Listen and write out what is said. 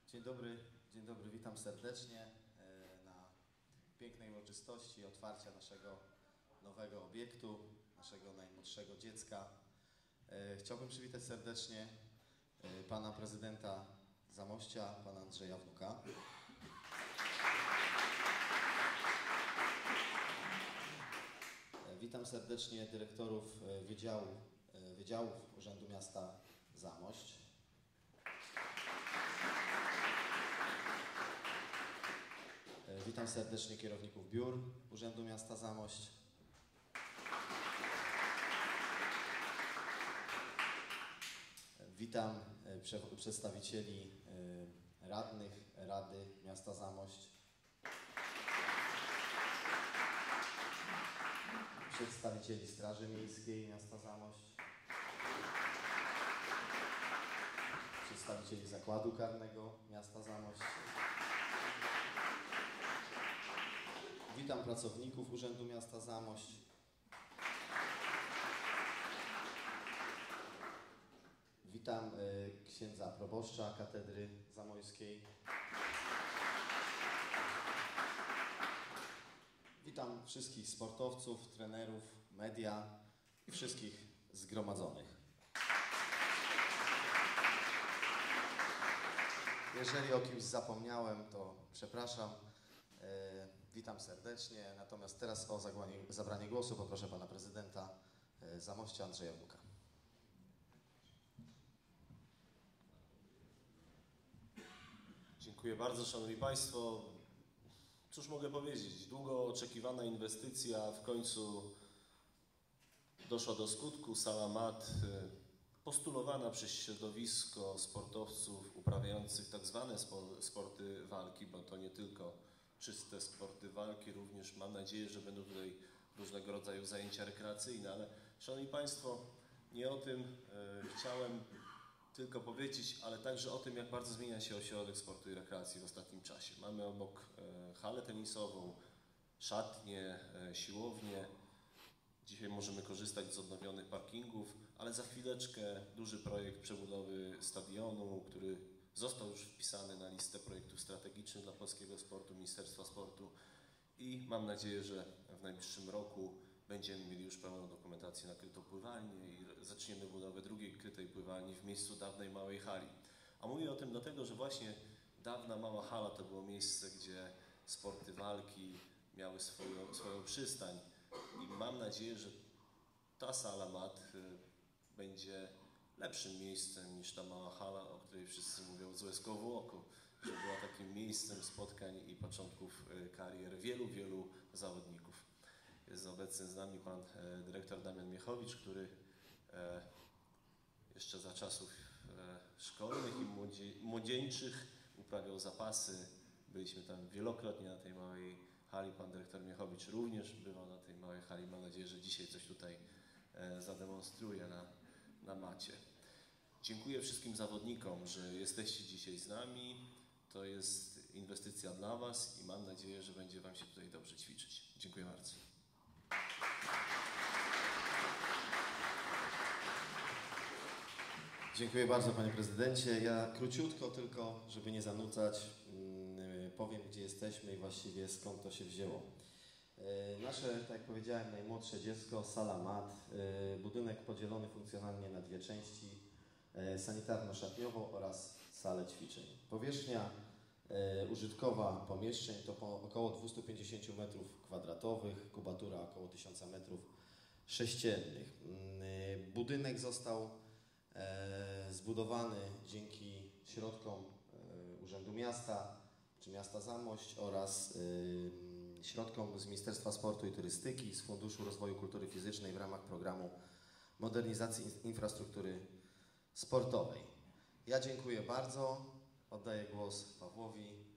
Dzień dobry, witam serdecznie na pięknej uroczystości otwarcia naszego nowego obiektu, naszego najmłodszego dziecka. Chciałbym przywitać serdecznie pana prezydenta Zamościa, pana Andrzeja Wnuka. Witam serdecznie dyrektorów wydziałów Urzędu Miasta Zamość. Witam serdecznie kierowników biur Urzędu Miasta Zamość. Witam przedstawicieli radnych Rady Miasta Zamość. Przedstawicieli Straży Miejskiej Miasta Zamość. Przedstawicieli Zakładu Karnego Miasta Zamość. Witam pracowników Urzędu Miasta Zamość. Witam księdza proboszcza Katedry Zamojskiej. Witam wszystkich sportowców, trenerów, media i wszystkich zgromadzonych. Jeżeli o kimś zapomniałem, to przepraszam. Witam serdecznie, natomiast teraz o zabranie głosu poproszę pana prezydenta Zamościa Andrzeja Wnuka. Dziękuję bardzo, szanowni państwo. Cóż mogę powiedzieć? Długo oczekiwana inwestycja w końcu doszła do skutku. Sala mat, postulowana przez środowisko sportowców uprawiających tak zwane sporty walki, bo to nie tylko czyste sporty walki, również mam nadzieję, że będą tutaj różnego rodzaju zajęcia rekreacyjne, ale szanowni państwo, nie o tym chciałem tylko powiedzieć, ale także o tym, jak bardzo zmienia się ośrodek sportu i rekreacji w ostatnim czasie. Mamy obok halę tenisową, szatnię, siłownię. Dzisiaj możemy korzystać z odnowionych parkingów, ale za chwileczkę duży projekt przebudowy stadionu, który został już wpisany na listę projektów strategicznych dla polskiego sportu, Ministerstwa Sportu i mam nadzieję, że w najbliższym roku będziemy mieli już pełną dokumentację na krytą pływalnię i zaczniemy budowę drugiej krytej pływalni w miejscu dawnej małej hali. A mówię o tym dlatego, że właśnie dawna mała hala to było miejsce, gdzie sporty walki miały swoją przystań i mam nadzieję, że ta sala mat będzie lepszym miejscem niż ta mała hala, o której wszyscy mówią z łezką w oku, że była takim miejscem spotkań i początków karier wielu zawodników. Jest obecny z nami pan dyrektor Damian Miechowicz, który jeszcze za czasów szkolnych i młodzieńczych uprawiał zapasy. Byliśmy tam wielokrotnie na tej małej hali. Pan dyrektor Miechowicz również bywał na tej małej hali. Mam nadzieję, że dzisiaj coś tutaj zademonstruje na macie. Dziękuję wszystkim zawodnikom, że jesteście dzisiaj z nami. To jest inwestycja dla was i mam nadzieję, że będzie wam się tutaj dobrze ćwiczyć. Dziękuję bardzo. Dziękuję bardzo, panie prezydencie. Ja króciutko tylko, żeby nie zanudzać, powiem, gdzie jesteśmy i właściwie skąd to się wzięło. Nasze, tak jak powiedziałem, najmłodsze dziecko, sala mat, budynek podzielony funkcjonalnie na dwie części, sanitarno-szatniową oraz salę ćwiczeń. Powierzchnia użytkowa pomieszczeń to około 250 m2, kubatura około 1000 m3. Budynek został zbudowany dzięki środkom Urzędu Miasta czy Miasta Zamość oraz środkom z Ministerstwa Sportu i Turystyki, z Funduszu Rozwoju Kultury Fizycznej w ramach programu modernizacji infrastruktury sportowej. Ja dziękuję bardzo. Oddaję głos Pawłowi.